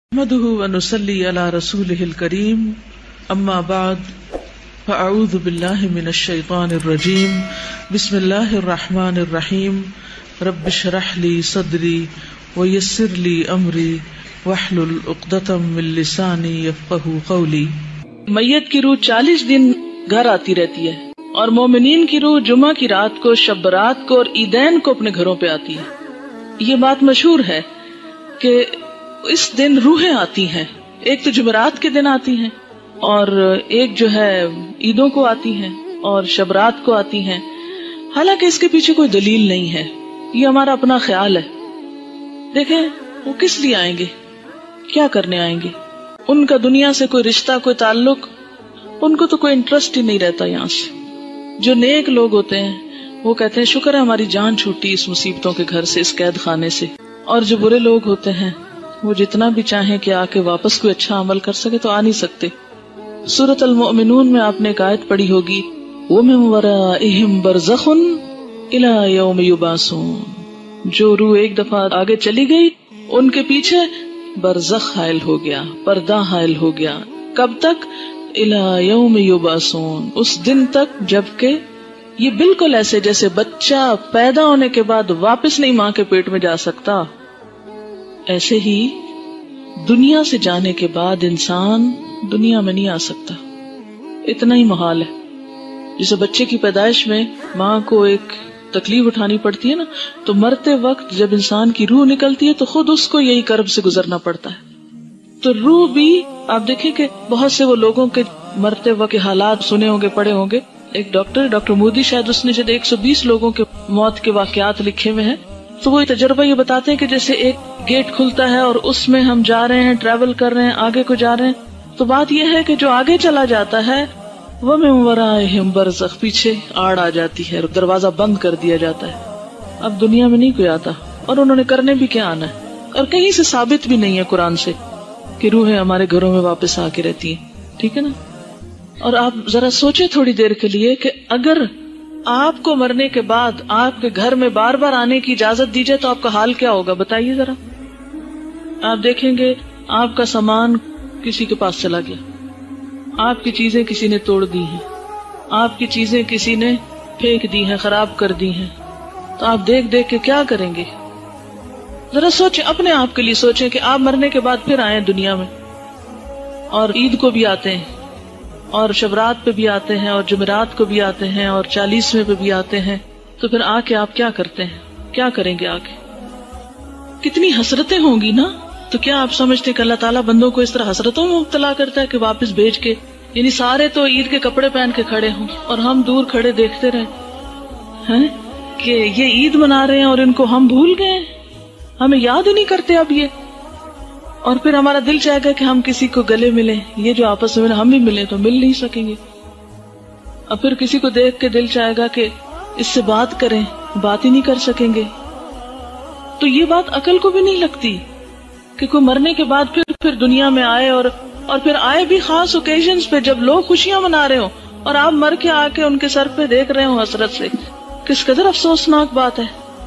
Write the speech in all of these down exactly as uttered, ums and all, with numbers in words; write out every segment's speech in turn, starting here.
نحمده ونصلي على رسوله الكريم اما بعد فاعوذ بالله من الشيطان الرجيم بسم الله الرحمن الرحيم رب اشرح لي صدري ويسر لي امري واحلل عقدة من لساني يفقهوا قولي۔ میت کی روح چالیس دن گھر آتی رہتی ہے اور مومنین کی روح جمعہ کی رات کو، شب برات کو اور عیدین کو اپنے گھروں پہ آتی ہے۔ یہ بات مشہور ہے کہ اس دن روحیں آتی ہیں، ایک تو جمعرات کے دن آتی ہیں اور ایک جو ہے عیدوں کو آتی ہیں اور شبرات کو آتی ہیں، حالانکہ اس کے پیچھے کوئی دلیل نہیں ہے، یہ ہمارا اپنا خیال ہے۔ دیکھیں وہ کس لیے آئیں گے، کیا کرنے آئیں گے، ان کا دنیا سے کوئی رشتہ، کوئی تعلق، ان کو تو کوئی انٹرسٹ ہی نہیں رہتا یہاں سے۔ جو نیک لوگ ہوتے ہیں وہ کہتے ہیں شکر ہے ہماری جان چھوٹی اس مصیبتوں کے گھر سے، اس قید خانے سے، اور جو برے لوگ ہوتے ہیں وہ جتنا بھی چاہیں کہ آ کے واپس کوئی اچھا عمل کر سکے تو آ نہیں سکتے۔ سورۃ المؤمنون میں آپ نے ایک آیت پڑھی ہوگی، وَمِن وَرَائِهِمْ بَرْزَخٌ إِلَى يَوْمِ يُبْعَثُونَ، جو روح ایک دفعہ آگے چلی گئی ان کے پیچھے برزخ حائل ہو گیا، پردہ حائل ہو گیا۔ کب تک؟ إِلَى يَوْمِ يُبْعَثُونَ، اس دن تک جبکہ یہ بالکل ایسے جیسے بچہ پیدا ہونے کے بعد واپس نہیں ماں کے پیٹ میں جا سکتا، ایسے ہی دنیا سے جانے کے بعد انسان دنیا میں نہیں آ سکتا، اتنا ہی محال ہے۔ جیسے بچے کی پیدائش میں ماں کو ایک تکلیف اٹھانی پڑتی ہے نا، تو مرتے وقت جب انسان کی روح نکلتی ہے تو خود اس کو یہی کرب سے گزرنا پڑتا ہے۔ تو روح بھی آپ دیکھیں کہ بہت سے وہ لوگوں کے مرتے وقت کے حالات سنے ہوں گے، پڑھے ہوں گے۔ ایک ڈاکٹر ڈاکٹر مودی شاید اس نے جب ایک سو بیس لوگوں کے موت کے واقعات لکھے ہوئے ہیں، تو وہ تجربہ یہ بتاتے ہیں کہ جیسے ایک گیٹ کھلتا ہے اور اس میں ہم جا رہے ہیں، ٹریول کر رہے ہیں، آگے کو جا رہے ہیں، تو بات یہ ہے کہ جو آگے چلا جاتا ہے وہ من ورائہم برزخ، پیچھے آڑ آ جاتی ہے، دروازہ بند کر دیا جاتا ہے، اب دنیا میں نہیں کوئی آتا، اور انہوں نے کرنے بھی کیا آنا ہے، اور کہیں سے ثابت بھی نہیں ہے قرآن سے کہ روحیں ہمارے گھروں میں واپس آ کے رہتی ہیں، ٹھیک ہے نا۔ اور آپ ذرا سوچیں تھوڑی دیر کے لیے کہ اگر آپ کو مرنے کے بعد آپ کے گھر میں بار بار آنے کی اجازت دی جائے تو آپ کا حال کیا ہوگا، بتائیے ذرا۔ آپ دیکھیں گے آپ کا سامان کسی کے پاس چلا گیا، آپ کی چیزیں کسی نے توڑ دی ہیں، آپ کی چیزیں کسی نے پھینک دی ہیں، خراب کر دی ہیں، تو آپ دیکھ دیکھ کے کیا کریں گے؟ ذرا سوچیں، اپنے آپ کے لیے سوچیں کہ آپ مرنے کے بعد پھر آئیں دنیا میں، اور عید کو بھی آتے ہیں اور شبرات پہ بھی آتے ہیں اور جمعرات کو بھی آتے ہیں اور چالیسویں پہ بھی آتے ہیں، تو پھر آ کے آپ کیا کرتے ہیں، کیا کریں گے آگے؟ کتنی حسرتیں ہوں گی نا۔ تو کیا آپ سمجھتے ہیں کہ اللہ تعالیٰ بندوں کو اس طرح حسرتوں میں مبتلا کرتا ہے کہ واپس بھیج کے، یعنی سارے تو عید کے کپڑے پہن کے کھڑے ہوں اور ہم دور کھڑے دیکھتے رہے ہیں کہ یہ عید منا رہے ہیں اور ان کو ہم بھول گئے، ہمیں یاد ہی نہیں کرتے اب یہ، اور پھر ہمارا دل چاہے گا کہ ہم کسی کو گلے ملیں، یہ جو آپس میں ہم بھی ملیں تو مل نہیں سکیں گے، اور پھر کسی کو دیکھ کے دل چاہے گا کہ اس سے بات کریں، بات ہی نہیں کر سکیں گے۔ تو یہ بات عقل کو بھی نہیں لگتی کہ کوئی مرنے کے بعد پھر پھر دنیا میں آئے، اور اور پھر آئے بھی خاص اوکیزنز پہ جب لوگ خوشیاں منا رہے ہوں اور آپ مر کے آ کے ان کے سر پہ دیکھ رہے ہوں حسرت سے، کس قدر افسوسناک بات ہے۔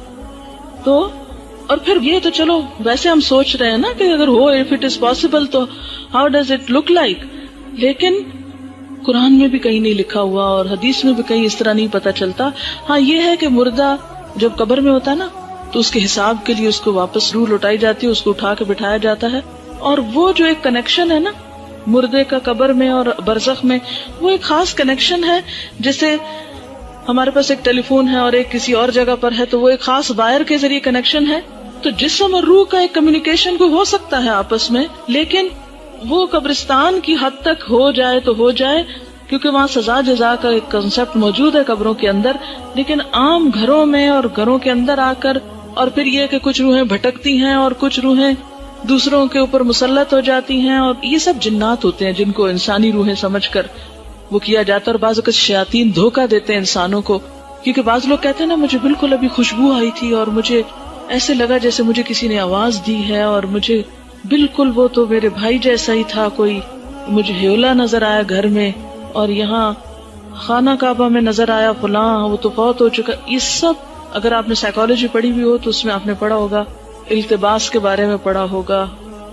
تو اور پھر یہ تو چلو ویسے ہم سوچ رہے ہیں نا کہ اگر ہو، اف اٹ از پاسبل، تو how does it look like, لیکن قرآن میں بھی کہیں نہیں لکھا ہوا اور حدیث میں بھی کہیں اس طرح نہیں پتا چلتا۔ ہاں یہ ہے کہ مردہ جب قبر میں ہوتا ہے نا تو اس کے حساب کے لیے اس کو واپس روح لوٹائی جاتی ہے، اس کو اٹھا کے بٹھایا جاتا ہے، اور وہ جو ایک کنیکشن ہے نا مردے کا قبر میں اور برزخ میں، وہ ایک خاص کنیکشن ہے، جیسے ہمارے پاس ایک ٹیلی فون ہے اور ایک کسی اور جگہ پر ہے تو وہ ایک خاص وائر کے ذریعے کنیکشن ہے، تو جسم اور روح کا ایک کمیونیکیشن کو ہو سکتا ہے آپس میں، لیکن وہ قبرستان کی حد تک ہو جائے تو ہو جائے، کیونکہ وہاں سزا جزا کا ایک کنسپٹ موجود ہے قبروں کے اندر، لیکن عام گھروں میں اور گھروں کے اندر آ کر، اور پھر یہ کہ کچھ روحیں بھٹکتی ہیں اور کچھ روحیں دوسروں کے اوپر مسلط ہو جاتی ہیں، اور یہ سب جنات ہوتے ہیں جن کو انسانی روحیں سمجھ کر وہ کیا جاتا ہے، اور بعض اوقات شیاطین دھوکہ دیتے ہیں انسانوں کو، کیونکہ بعض لوگ کہتے ہیں نا مجھے بالکل ابھی خوشبو آئی تھی اور مجھے ایسے لگا جیسے مجھے کسی نے آواز دی ہے، اور مجھے بالکل وہ تو میرے بھائی جیسا ہی تھا، کوئی مجھے ہیولا نظر آیا گھر میں، اور یہاں خانہ کعبہ میں نظر آیا فلاں، وہ تو فوت ہو چکا۔ یہ سب اگر آپ نے سائیکالوجی پڑھی بھی ہو تو اس میں آپ نے پڑھا ہوگا، التباس کے بارے میں پڑھا ہوگا،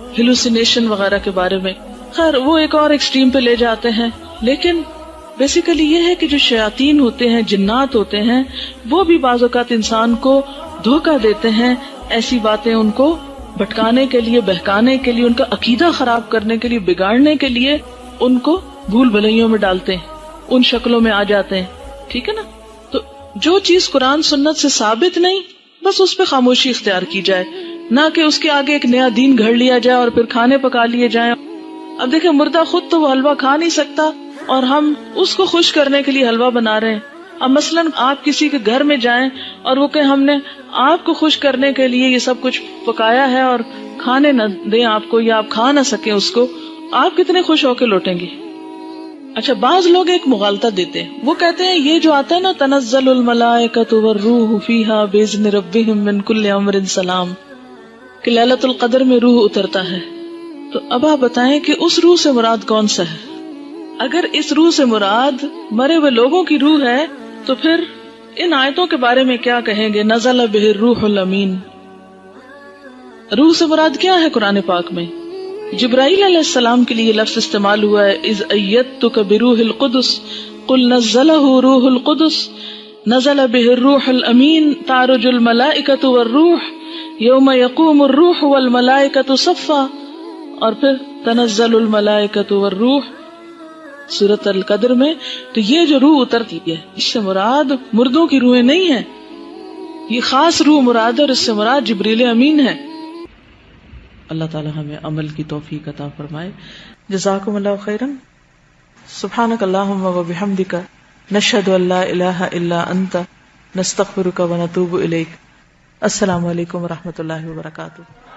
ہیلوسینیشن وغیرہ کے بارے میں. خیر وہ ایک اور ایکسٹریم پہ لے جاتے ہیں. لیکن بیسیکلی یہ ہے کہ جو شیاطین ہوتے ہیں، جنات ہوتے ہیں، وہ بھی بعض اوقات انسان کو دھوکہ دیتے ہیں، ایسی باتیں ان کو بھٹکانے کے لیے، بہکانے کے لیے، ان کا عقیدہ خراب کرنے کے لیے، بگاڑنے کے لیے ان کو بھول بھلائیوں میں ڈالتے ہیں، ان شکلوں میں آ جاتے ہیں. ٹھیک ہے نا؟ تو جو چیز قرآن سنت سے ثابت نہیں، بس اس پہ خاموشی اختیار کی جائے، نہ کہ اس کے آگے ایک نیا دین گھڑ لیا جائے اور پھر کھانے پکا لیے جائیں. اب دیکھیں مردہ خود تو وہ حلوہ کھا نہیں سکتا اور ہم اس کو خوش کرنے کے لیے حلوہ بنا رہے ہیں. اب مثلاً آپ کسی کے گھر میں جائیں اور وہ کہ ہم نے آپ کو خوش کرنے کے لیے یہ سب کچھ پکایا ہے اور کھانے نہ دیں آپ کو، یا آپ کھا نہ سکیں اس کو، آپ کتنے خوش ہو کے لوٹیں گے؟ اچھا بعض لوگ ایک مغالطہ دیتے ہیں، وہ کہتے ہیں یہ جو آتا ہے نا تنزل الملائکۃ والروح فیہا باذن ربہم من کل امر سلام، کہ لیلۃ القدر میں روح اترتا ہے. تو اب آپ بتائیں کہ اس روح سے مراد کون سا ہے؟ اگر اس روح سے مراد مرے ہوئے لوگوں کی روح ہے تو پھر ان آیتوں کے بارے میں کیا کہیں گے؟ نزل بہ الروح الامین. روح سے مراد کیا ہے قرآن پاک میں؟ جبرائیل علیہ السلام کے لیے یہ لفظ استعمال ہوا ہے، اذ ایدتک بروح القدس قل نزلہ روح القدس نزل بہ الروح الامین تعرج الملائکۃ والروح یوم یقوم الروح والملائکۃ صفا. اور پھر تنزل الملائکۃ والروح سورۃ القدر میں. تو یہ جو روح اترتی ہے اس سے مراد مردوں کی روحیں نہیں ہیں، یہ خاص روح مراد ہے اور اس سے مراد جبریل امین ہے. اللہ تعالی ہمیں عمل کی توفیق عطا فرمائے. جزاکم اللہ خیرا. سبحانک اللہم و بحمدک نشہد ان لا الہ الا انت نستغفرک و نتوب الیک. السلام علیکم و رحمۃ اللہ وبرکاتہ.